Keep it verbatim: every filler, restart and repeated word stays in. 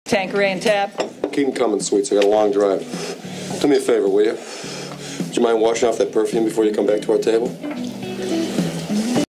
Tanqueray and tap. Keep them coming, sweets. I got a long drive. Do me a favor, will you? Would you mind washing off that perfume before you come back to our table?